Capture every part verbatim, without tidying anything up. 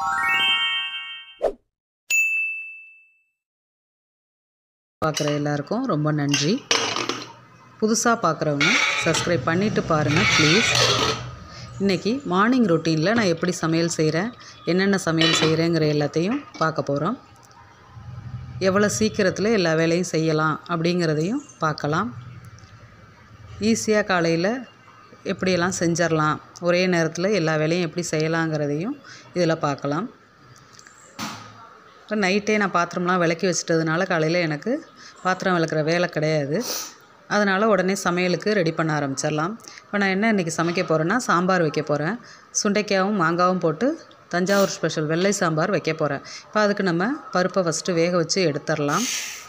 பார்க்குற எல்லாருக்கும் ரொம்ப நன்றி. புதுசாக பார்க்குறவங்க சப்ஸ்கிரைப் பண்ணிவிட்டு பாருங்கள் ப்ளீஸ். இன்றைக்கி மார்னிங் ரொட்டீனில் நான் எப்படி சமையல் செய்கிறேன், என்னென்ன சமையல் செய்கிறேங்கிற எல்லாத்தையும் பார்க்க போகிறோம். எவ்வளோ சீக்கிரத்தில் எல்லா வேலையும் செய்யலாம் அப்படிங்கிறதையும் பார்க்கலாம். ஈஸியாக காலையில் எப்படியெல்லாம் செஞ்சிடலாம், ஒரே நேரத்தில் எல்லா வேலையும் எப்படி செய்யலாங்கிறதையும் இதில் பார்க்கலாம். இப்போ நைட்டே நான் பாத்திரம்லாம் விளக்கி வச்சிட்டதுனால காலையில் எனக்கு பாத்திரம் விளக்குற வேலை கிடையாது. அதனால் உடனே சமையலுக்கு ரெடி பண்ண ஆரம்பிச்சிடலாம். இப்போ நான் என்ன இன்றைக்கி சமைக்க போகிறேன்னா, சாம்பார் வைக்க போகிறேன். சுண்டைக்காயும் மாங்காவும் போட்டு தஞ்சாவூர் ஸ்பெஷல் வெள்ளை சாம்பார் வைக்க போகிறேன். இப்போ அதுக்கு நம்ம பருப்பை ஃபஸ்ட்டு வேக வச்சு எடுத்துடலாம்.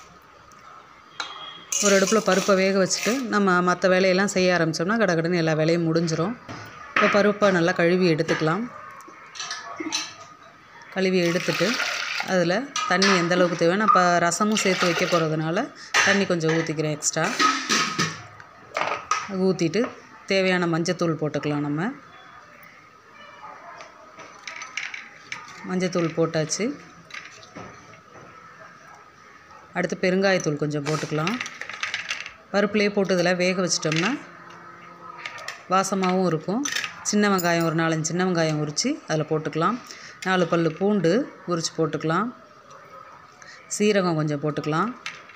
ஒரு அடுப்பில் பருப்பை வேக வச்சுட்டு நம்ம மற்ற வேலையெல்லாம் செய்ய ஆரம்பித்தோம்னா கடகடன்னு எல்லா வேலையும் முடிஞ்சிடும். இப்போ பருப்பை நல்லா கழுவி எடுத்துக்கலாம். கழுவி எடுத்துட்டு அதில் தண்ணி எந்த அளவுக்கு தேவை, நான் இப்போ ரசமும் சேர்த்து வைக்க போகிறதுனால தண்ணி கொஞ்சம் ஊற்றிக்கிறேன் எக்ஸ்ட்ரா. ஊற்றிட்டு தேவையான மஞ்சத்தூள் போட்டுக்கலாம். நம்ம மஞ்சத்தூள் போட்டாச்சு. அடுத்து பெருங்காயத்தூள் கொஞ்சம் போட்டுக்கலாம். பருப்புலேயே போட்டு இதில் வேக வச்சிட்டோம்னா வாசமாகவும் இருக்கும். சின்ன வெங்காயம் ஒரு நாலஞ்சு சின்ன வெங்காயம் உரித்து அதில் போட்டுக்கலாம். நாலு பல் பூண்டு உரித்து போட்டுக்கலாம். சீரகம் கொஞ்சம் போட்டுக்கலாம்.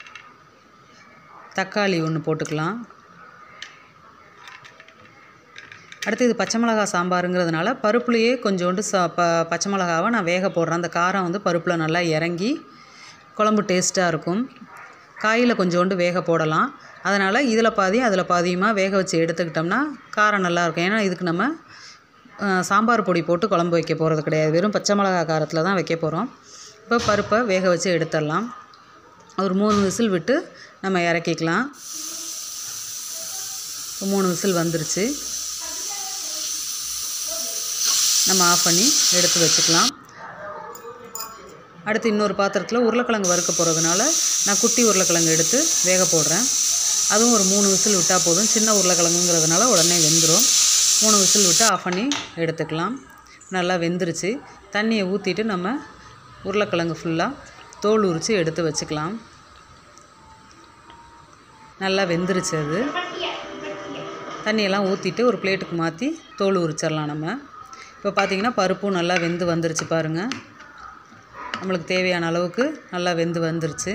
தக்காளி ஒன்று போட்டுக்கலாம். அடுத்து இது பச்சை மிளகா சாம்பாருங்கிறதுனால பருப்புலேயே கொஞ்சோண்டு சா ப பச்சை மிளகாவை நான் வேக போடுறேன். அந்த காரம் வந்து பருப்பில் நல்லா இறங்கி குழம்பு டேஸ்ட்டாக இருக்கும். காயில் கொஞ்சோண்டு வேக போடலாம். அதனால் இதில் பாதி அதில் பாதியுமாக வேக வச்சு எடுத்துக்கிட்டோம்னா காரம் நல்லாயிருக்கும். ஏன்னா இதுக்கு நம்ம சாம்பார் பொடி போட்டு குழம்பு வைக்க போகிறது கிடையாது, வெறும் பச்சை மிளகா காரத்தில் தான் வைக்க போகிறோம். இப்போ பருப்பை வேக வச்சு எடுத்துடலாம். ஒரு மூணு விசில் விட்டு நம்ம இறக்கிக்கலாம். மூணு விசில் வந்துருச்சு. நம்ம ஆஃப் பண்ணி எடுத்து வச்சுக்கலாம். அடுத்து இன்னொரு பாத்திரத்தில் உருளைக்கிழங்கு வறுக்க போகிறதுனால நான் குட்டி உருளைக்கிழங்கு எடுத்து வேக போடுறேன். அதுவும் ஒரு மூணு விசில் விட்டால் போதும். சின்ன உருளைக்கிழங்குங்கிறதுனால உடனே வெந்துடும். மூணு விசில் விட்டு ஆஃப் பண்ணி எடுத்துக்கலாம். நல்லா வெந்துருச்சு. தண்ணியை ஊற்றிட்டு நம்ம உருளைக்கிழங்கு ஃபுல்லாக தோல் உரித்து எடுத்து வச்சுக்கலாம். நல்லா வெந்துருச்சு. அது தண்ணியெல்லாம் ஊற்றிட்டு ஒரு பிளேட்டுக்கு மாற்றி தோல் உரிச்சிடலாம். நம்ம இப்போ பார்த்திங்கன்னா பருப்பும் நல்லா வெந்து வந்துருச்சு பாருங்கள். நம்மளுக்கு தேவையான அளவுக்கு நல்லா வெந்து வந்துருச்சு.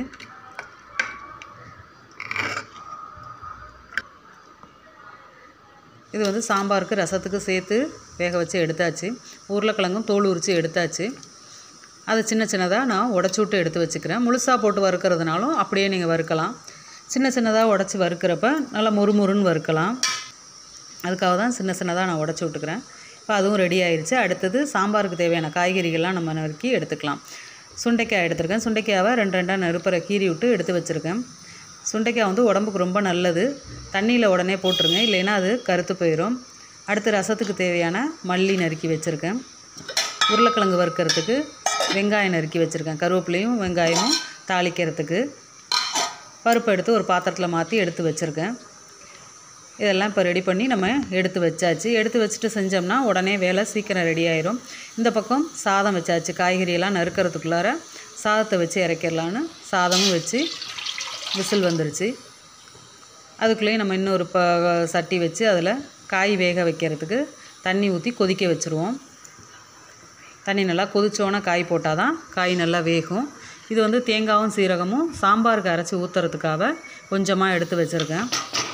இது வந்து சாம்பாருக்கு ரசத்துக்கு சேர்த்து வேக வச்சு எடுத்தாச்சு. உருளைக்கிழங்கும் தோல் உரித்து எடுத்தாச்சு. அதை சின்ன சின்னதாக நான் உடச்சி விட்டு எடுத்து வச்சுக்கிறேன். முழுசாக போட்டு வறுக்கிறதுனாலும் அப்படியே நீங்கள் வறுக்கலாம். சின்ன சின்னதாக உடச்சி வறுக்கிறப்ப நல்லா முறுமுறுன்னு வறுக்கலாம். அதுக்காக தான் சின்ன சின்னதாக நான் உடச்சி விட்டுக்கிறேன். இப்போ அதுவும் ரெடி ஆயிடுச்சு. அடுத்தது சாம்பாருக்கு தேவையான காய்கறிகள்லாம் நம்ம நறுக்கி எடுத்துக்கலாம். சுண்டைக்காய் எடுத்துருக்கேன். சுண்டைக்காவை ரெண்டு ரெண்டாக நெருப்பரை கீறி விட்டு எடுத்து வச்சுருக்கேன். சுண்டைக்காய் வந்து உடம்புக்கு ரொம்ப நல்லது. தண்ணியில் உடனே போட்டுருங்க, இல்லைன்னா அது கருத்து போயிடும். அடுத்து ரசத்துக்கு தேவையான மல்லி நறுக்கி வச்சுருக்கேன். உருளைக்கிழங்கு வறுக்கிறதுக்கு வெங்காயம் நறுக்கி வச்சுருக்கேன். கருவேப்பிலையும் வெங்காயமும் தாளிக்கிறதுக்கு. பருப்பு எடுத்து ஒரு பாத்திரத்தில் மாற்றி எடுத்து வச்சுருக்கேன். இதெல்லாம் இப்போ ரெடி பண்ணி நம்ம எடுத்து வச்சாச்சு. எடுத்து வச்சுட்டு செஞ்சோம்னா உடனே வேலை சீக்கிரம் ரெடி ஆயிரும். இந்த பக்கம் சாதம் வச்சாச்சு. காய்கறியெல்லாம் நறுக்கிறதுக்குள்ளார சாதத்தை வச்சு இறக்கிடலான்னு சாதமும் வச்சு விசில் வந்துருச்சு. அதுக்குள்ளேயே நம்ம இன்னொரு ப சட்டி வச்சு அதில் காய் வேக வைக்கிறதுக்கு தண்ணி ஊற்றி கொதிக்க வச்சுருவோம். தண்ணி நல்லா கொதிச்சோன்னா காய் போட்டால் தான் காய் நல்லா வேகும். இது வந்து தேங்காயும் சீரகமும் சாம்பாருக்கு அரைச்சி ஊற்றுறதுக்காக கொஞ்சமாக எடுத்து வச்சுருக்கேன்.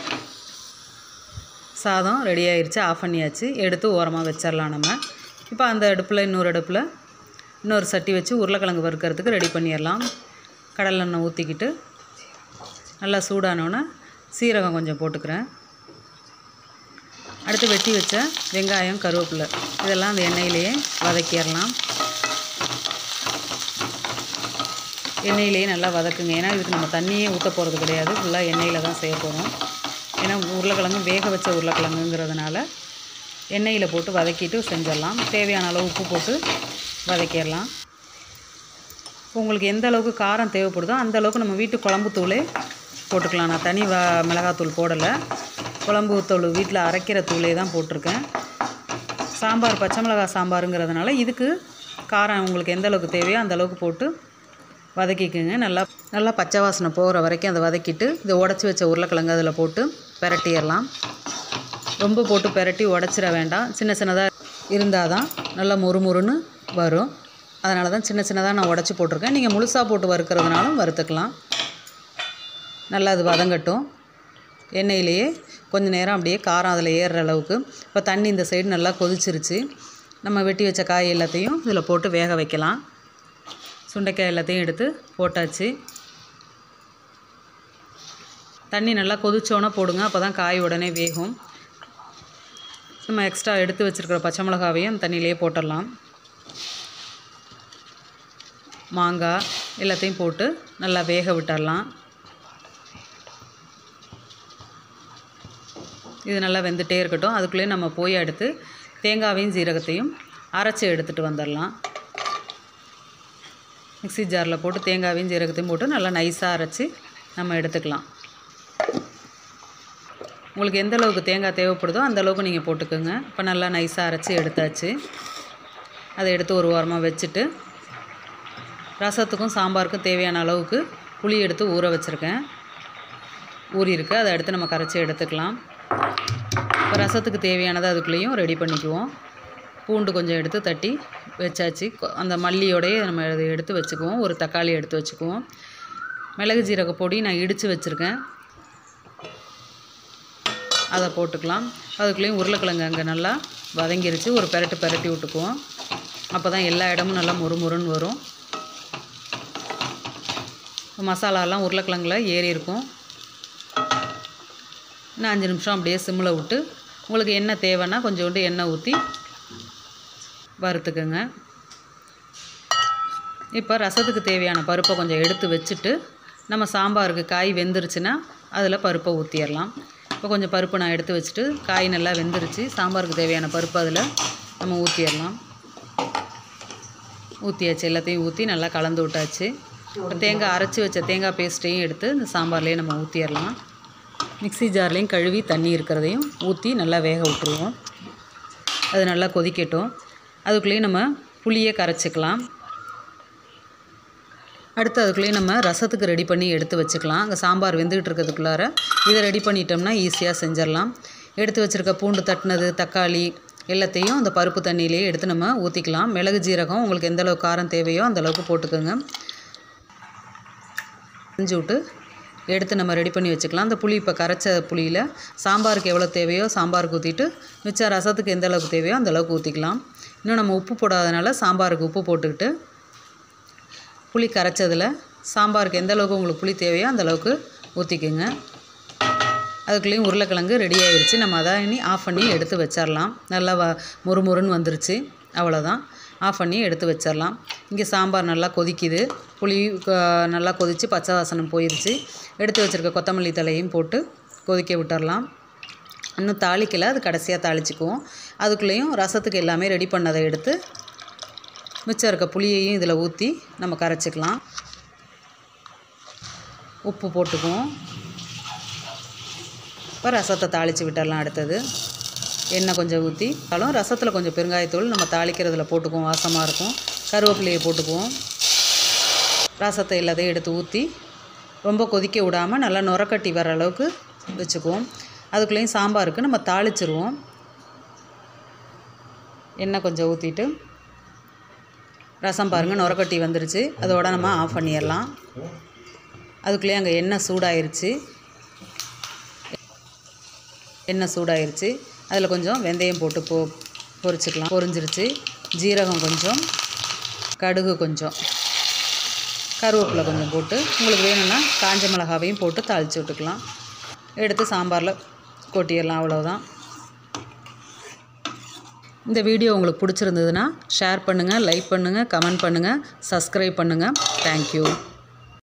சாதம் ரெடி ஆயிடுச்சு. ஆஃப் பண்ணியாச்சு. எடுத்து ஓரமாக வச்சிடலாம் நம்ம. இப்போ அந்த அடுப்பில் இன்னொரு அடுப்பில் இன்னொரு சட்டி வச்சு உருளைக்கிழங்கு வறுக்கிறதுக்கு ரெடி பண்ணிடலாம். கடலெண்ணெய் ஊற்றிக்கிட்டு நல்லா சூடானோன்னே சீரகம் கொஞ்சம் போட்டுக்கிறேன். அடுத்து வெட்டி வச்ச வெங்காயம் கருவேப்பிலை இதெல்லாம் அந்த எண்ணெயிலேயே வதக்கிடலாம். எண்ணெயிலேயே நல்லா வதக்குங்க. ஏன்னா இதுக்கு நம்ம தண்ணியே ஊற்ற போகிறது கிடையாது, ஃபுல்லாக எண்ணெயில் தான் செய்ய போகிறோம். ஏன்னா உருளைக்கிழங்கு வேக வச்ச உருளைக்கிழங்குங்கிறதுனால எண்ணெயில் போட்டு வதக்கிட்டு செஞ்சிடலாம். தேவையான அளவு உப்பு போட்டு வதக்கிடலாம். உங்களுக்கு எந்த அளவுக்கு காரம் தேவைப்படுதோ அந்த அளவுக்கு நம்ம வீட்டு குழம்பு தூளே போட்டுக்கலாம். நான் தனி வ மிளகாத்தூள் போடலை, குழம்பு தூள் வீட்டில் அரைக்கிற தூளே தான் போட்டிருக்கேன். சாம்பார் பச்சை மிளகாய் சாம்பாருங்கிறதுனால இதுக்கு காரம் உங்களுக்கு எந்த அளவுக்கு தேவையோ அந்த அளவுக்கு போட்டு வதக்கிக்குங்க. நல்லா நல்லா பச்சை வாசனை போகிற வரைக்கும் அதை வதக்கிட்டு இதை உடச்சி வச்ச உருளைக்கிழங்கு அதில் போட்டு பிரட்டிடலாம். ரொம்ப போட்டு பிரட்டி உடச்சிட வேண்டாம். சின்ன சின்னதாக இருந்தால் தான் நல்லா முறுமுறுன்னு வரும். அதனால தான் சின்ன சின்னதாக நான் உடச்சி போட்டிருக்கேன். நீங்கள் முழுசாக போட்டு வறுக்கிறதுனாலும் வறுத்துக்கலாம். நல்லா அது வதங்கட்டும். எண்ணெயிலேயே கொஞ்சம் நேரம் அப்படியே காரம் அதில் ஏறுற அளவுக்கு. இப்போ தண்ணி இந்த சைடு நல்லா கொதிச்சிருச்சு. நம்ம வெட்டி வச்ச காய் எல்லாத்தையும் இதில் போட்டு வேக வைக்கலாம். சுண்டைக்காய் எல்லாத்தையும் எடுத்து போட்டாச்சு. தண்ணி நல்லா கொதிச்சோன்னே போடுங்க. அப்போ தான் காய் உடனே வேகும். நம்ம எக்ஸ்ட்ரா எடுத்து வச்சுருக்கிற பச்சை மிளகாவையும் தண்ணியிலே போட்டுடலாம். மாங்காய் எல்லாத்தையும் போட்டு நல்லா வேக விட்டுடலாம். இது நல்லா வெந்துகிட்டே இருக்கட்டும். அதுக்குள்ளேயே நம்ம போய் எடுத்து தேங்காவையும் ஜீரகத்தையும் அரைச்சி எடுத்துகிட்டு வந்துடலாம். மிக்ஸி ஜாரில் போட்டு தேங்காவையும் ஜீரகத்தையும் போட்டு நல்லா நைஸாக அரைச்சி நம்ம எடுத்துக்கலாம். உங்களுக்கு எந்த அளவுக்கு தேங்காய் தேவைப்படுதோ அந்த அளவுக்கு நீங்கள் போட்டுக்கோங்க. இப்போ நல்லா நைஸாக அரைச்சி எடுத்தாச்சு. அதை எடுத்து ஒரு வாரமாக வச்சுட்டு ரசத்துக்கும் சாம்பாருக்கும் தேவையான அளவுக்கு புளி எடுத்து ஊற வச்சுருக்கேன். ஊறி இருக்குது. அதை எடுத்து நம்ம கரைச்சி எடுத்துக்கலாம். இப்போ ரசத்துக்கு தேவையானதை அதுக்குள்ளேயும் ரெடி பண்ணிக்குவோம். பூண்டு கொஞ்சம் எடுத்து தட்டி வச்சாச்சு. அந்த மல்லியோடையே நம்ம அதை எடுத்து வச்சுக்குவோம். ஒரு தக்காளி எடுத்து வச்சுக்குவோம். மிளகு ஜீரக பொடி நான் இடித்து வச்சுருக்கேன். அதை போட்டுக்கலாம். அதுக்குள்ளேயும் உருளைக்கிழங்கு அங்கே நல்லா வதங்கிருச்சு. ஒரு பெரட்டு பெரட்டி விட்டுக்குவோம். அப்போ தான் எல்லா இடமும் நல்லா முறுமுறுன்னு வரும். மசாலாலாம் உருளைக்கிழங்குல ஏறி இருக்கும். இன்னும் அஞ்சு நிமிஷம் அப்படியே சிம்மில் விட்டு உங்களுக்கு எண்ணெய் தேவைன்னா கொஞ்சோண்டு எண்ணெய் ஊற்றி வறுத்துக்குங்க. இப்போ ரசத்துக்கு தேவையான பருப்பை கொஞ்சம் எடுத்து வச்சுட்டு நம்ம சாம்பாருக்கு காய் வெந்துருச்சுன்னா அதில் பருப்பை ஊற்றிடலாம். இப்போ கொஞ்சம் பருப்பு நான் எடுத்து வச்சுட்டு காய் நல்லா வெந்துருச்சு. சாம்பாருக்கு தேவையான பருப்பு அதில் நம்ம ஊற்றிடலாம். ஊற்றியாச்சு. எல்லாத்தையும் ஊற்றி நல்லா கலந்து விட்டாச்சு. இப்போ தேங்காய் அரைச்சி வச்ச தேங்காய் பேஸ்ட்டையும் எடுத்து இந்த சாம்பார்லேயே நம்ம ஊற்றிடலாம். மிக்ஸி ஜார்லேயும் கழுவி தண்ணி இருக்கிறதையும் ஊற்றி நல்லா வேக விட்டுருவோம். அது நல்லா கொதிக்கட்டும். அதுக்குள்ளேயும் நம்ம புளியை கரைச்சிக்கலாம். அடுத்து அதுக்குள்ளேயும் நம்ம ரசத்துக்கு ரெடி பண்ணி எடுத்து வச்சுக்கலாம். அங்கே சாம்பார் வெந்துக்கிட்டு இருக்கிறதுக்குள்ளார இதை ரெடி பண்ணிட்டோம்னா ஈஸியாக செஞ்சிடலாம். எடுத்து வச்சுருக்க பூண்டு தட்டினது, தக்காளி எல்லாத்தையும் அந்த பருப்பு தண்ணியிலே எடுத்து நம்ம ஊற்றிக்கலாம். மிளகு ஜீரகம் உங்களுக்கு எந்த அளவுக்கு காரம் தேவையோ அந்தளவுக்கு போட்டுக்கோங்க. செஞ்சு விட்டு எடுத்து நம்ம ரெடி பண்ணி வச்சுக்கலாம். அந்த புளி இப்போ கரைச்ச புளியில் சாம்பாருக்கு எவ்வளோ தேவையோ சாம்பாருக்கு ஊற்றிட்டு மிச்சம் ரசத்துக்கு எந்த அளவுக்கு தேவையோ அந்தளவுக்கு ஊற்றிக்கலாம். இன்னும் நம்ம உப்பு போடாதனால சாம்பாருக்கு உப்பு போட்டுக்கிட்டு புளி கரைச்சதில் சாம்பாருக்கு எந்த அளவுக்கு உங்களுக்கு புளி தேவையோ அந்தளவுக்கு ஊற்றிக்குங்க. அதுக்குள்ளேயும் உருளைக்கிழங்கு ரெடி ஆகிடுச்சு. நம்ம அதை இனி ஆஃப் பண்ணி எடுத்து வச்சிடலாம். நல்லா வ முறுமுறுன்னு வந்துருச்சு. அவ்வளோதான். ஆஃப் பண்ணி எடுத்து வச்சிடலாம். இங்கே சாம்பார் நல்லா கொதிக்குது. புளி நல்லா கொதித்து பச்சை வாசனம் போயிடுச்சு. எடுத்து வச்சுருக்க கொத்தமல்லி தலையும் போட்டு கொதிக்க விட்டுடலாம். இன்னும் தாளிக்கலை, அது கடைசியாக தாளிச்சிக்குவோம். அதுக்குள்ளேயும் ரசத்துக்கு எல்லாமே ரெடி பண்ணதை எடுத்து மிச்சம் இருக்க புளியையும் இதில் ஊற்றி நம்ம கரைச்சிக்கலாம். உப்பு போட்டுக்குவோம். இப்போ ரசத்தை தாளித்து விட்டுடலாம். அடுத்தது எண்ணெய் கொஞ்சம் ஊற்றி அப்புறம் ரசத்தில் கொஞ்சம் பெருங்காயத்தூள் நம்ம தாளிக்கிறதுல போட்டுக்குவோம். வாசமாக இருக்கும். கருவேப்பிலையை போட்டுக்குவோம். ரசத்தை எல்லாத்தையும் எடுத்து ஊற்றி ரொம்ப கொதிக்க விடாமல் நல்லா நுரக்கட்டி வர அளவுக்கு வச்சுக்குவோம். அதுக்குள்ளேயும் சாம்பாருக்கு நம்ம தாளிச்சிருவோம். எண்ணெய் கொஞ்சம் ஊற்றிட்டு ரசம் பாருங்கள் நுரக்கட்டி வந்துருச்சு. அதோட நம்ம ஆஃப் பண்ணிடலாம். அதுக்குள்ளேயே அங்கே எண்ணெய் சூடாயிருச்சு. எண்ணெய் சூடாயிருச்சு. அதில் கொஞ்சம் வெந்தயம் போட்டு பொ பொரிச்சிக்கலாம். பொரிஞ்சிருச்சு. ஜீரகம் கொஞ்சம், கடுகு கொஞ்சம், கருவேப்பிலை கொஞ்சம் போட்டு உங்களுக்கு வேணும்னா காஞ்ச மிளகாவையும் போட்டு தாளித்து விட்டுக்கலாம். எடுத்து சாம்பாரில் கொட்டிடலாம். அவ்வளோதான். இந்த வீடியோ உங்களுக்கு பிடிச்சிருந்ததுன்னா ஷேர் பண்ணுங்கள், லைக் பண்ணுங்கள், கமெண்ட் பண்ணுங்கள், சப்ஸ்கிரைப் பண்ணுங்கள். தேங்க்யூ.